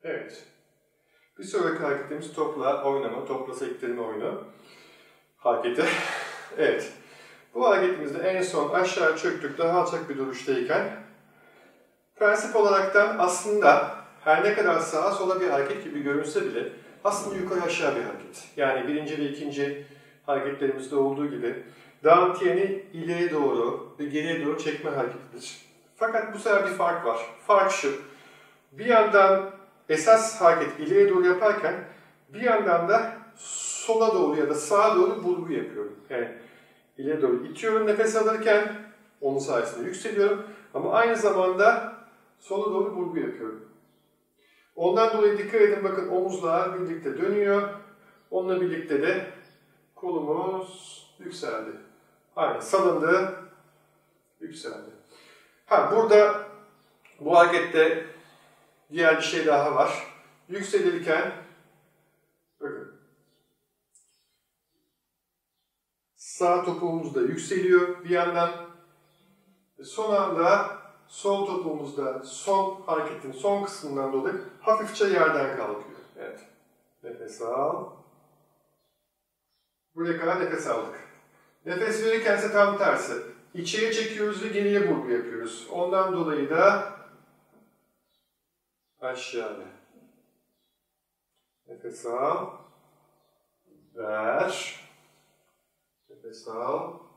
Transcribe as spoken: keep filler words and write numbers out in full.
Evet. Bir sonraki hareketimiz topla oynama, topla sektirme oyunu hareketi. Evet. Bu hareketimizde en son aşağı çöktük, daha alçak bir duruştayken prensip olaraktan aslında her ne kadar sağa sola bir hareket gibi görünse bile aslında yukarı aşağı bir hareket. Yani birinci ve ikinci hareketlerimizde olduğu gibi dantiyeni ileriye doğru ve geriye doğru çekme hareketidir. Fakat bu sefer bir fark var. Fark şu. Bir yandan esas hareket ileriye doğru yaparken bir yandan da sola doğru ya da sağa doğru vurgu yapıyorum. Yani ileri doğru itiyorum nefes alırken, onun sayesinde yükseliyorum. Ama aynı zamanda sola doğru vurgu yapıyorum. Ondan dolayı dikkat edin, bakın omuzlar birlikte dönüyor. Onunla birlikte de kolumuz yükseldi. Aynen, salındı, yükseldi. Ha, burada bu harekette diğer bir şey daha var. Yükselirken, bakın, sağ topuğumuz da yükseliyor bir yandan. Son anda sol topuğumuzda son hareketin son kısmından dolayı hafifçe yerden kalkıyor. Evet. Nefes al. Buraya kadar nefes aldık. Nefes verirken ise tam tersi. İçeriye çekiyoruz ve geriye vurgu yapıyoruz. Ondan dolayı da aşağıya. Nefes al. Ver. Nefes al.